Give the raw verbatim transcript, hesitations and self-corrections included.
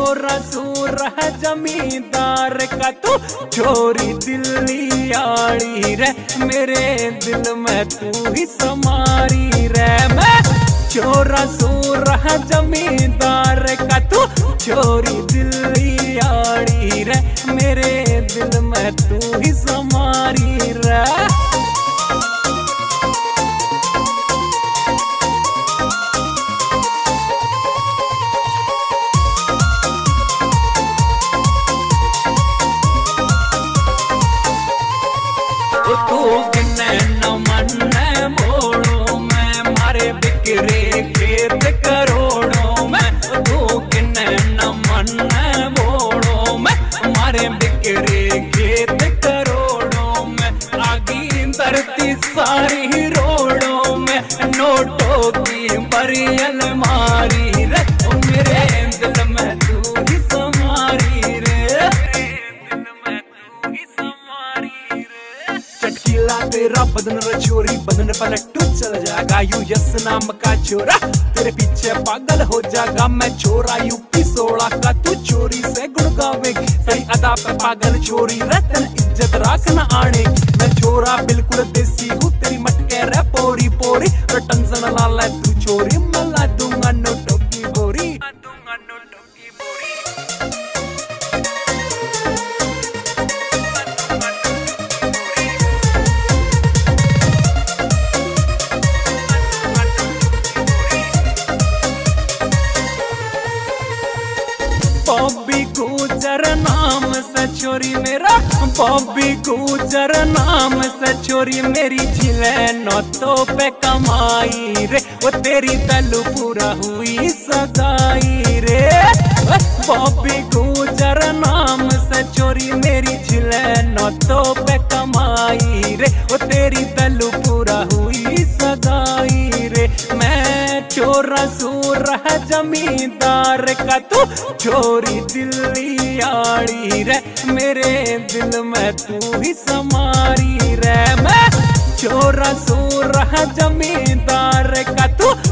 छोरा सूर है जमींदार का तू छोरी दिल्ली आड़ी रे, मेरे दिल में तू ही समारी रे। मैं छोरा सूर है जमींदार का तू छोरी दिल्ली आड़ी रे, मेरे दिल में तू ही समारी रे। तू गिने न मन मोड़ो मैं, मारे बिखरे खेत करोड़ों में। तू गिने न मन मोड़ो मैं, मारे बिखरे खेत करोड़ों में। आगी धरती सारी रोड़ों में, नोटों की बड़ी अलमारी रे, मेरे दिल में तू ही समारी रे। चटकीला तेरा बदन रे छोरी, बदन पलटू चल जाएगा यू यस नाम का छोरा, तेरे पीछे पागल हो जाएगा मैं छोरा यूपी सोलह का। तू चोरी से गुण गावेगी, सही अदा पे पागल छोरी रे, तेन इज्जत रखना आने। मैं छोरा बिल्कुल देसी हूँ, तेरी मटके रे पोरी पोरी, तो टेंशन ला ले तू छोरी, मैं ला दूंगा नोटों की बोरी, दूंगा नोटों की बोरी। बॉबी गुजर नाम से छोरी मेरा, बॉबी गुजर नाम से छोरी मेरी झिले नौतों पे कमाई रे, वो तेरी तलू पूरा हुई सगाई रे। बॉबी गुजर नाम से छोरी मेरी झिले नौतों पे कमाई रे, वो तेरी तलू पूरा हुई सगाई रे। मैं छोरा सूर है जमींदार का तू छोरी दिल्ली आड़ी रे, मेरे दिल में तू ही समारी रे। मैं छोरा सूर है जमींदार का तू